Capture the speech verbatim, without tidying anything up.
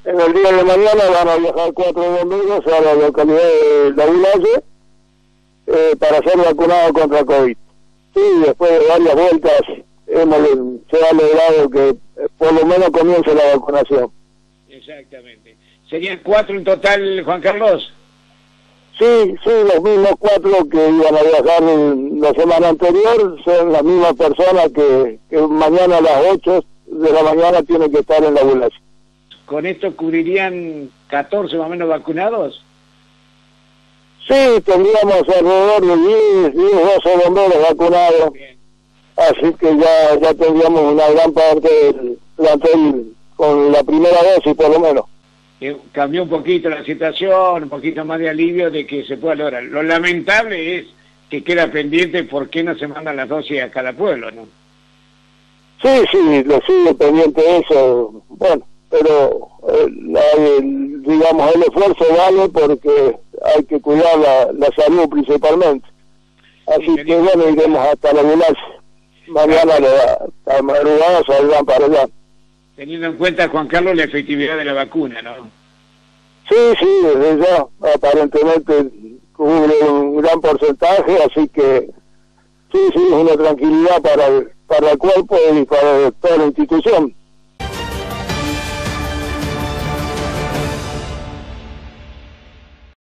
En el día de mañana van a viajar cuatro bomberos a la localidad de La Vilalle eh, para ser vacunados contra COVID. Sí, después de varias vueltas hemos, se ha logrado que eh, por lo menos comience la vacunación. Exactamente. ¿Serían cuatro en total, Juan Carlos? Sí, sí, los mismos cuatro que iban a viajar la semana anterior son las mismas personas que, que mañana a las ocho de la mañana tienen que estar en La Vilalle. ¿Con esto cubrirían catorce más o menos vacunados? Sí, tendríamos alrededor de diez, doce bomberos vacunados. Bien. Así que ya, ya tendríamos una gran parte del plantel con la primera dosis por lo menos. Eh, cambió un poquito la situación, un poquito más de alivio de que se pueda lograr. Lo lamentable es que queda pendiente por qué no se mandan las dosis a cada pueblo, ¿no? Sí, sí, lo sigue pendiente eso. Bueno, pero eh, la, el, digamos el esfuerzo vale porque hay que cuidar la, la salud principalmente. Así sí, que bueno, iremos hasta La Vilalle. Mañana a la madrugada saldrán para allá. Teniendo en cuenta, Juan Carlos, la efectividad de la vacuna, ¿no? Sí, sí, desde ya, aparentemente cubre un gran porcentaje, así que sí, sí, es una tranquilidad para el, para el cuerpo y para toda la institución.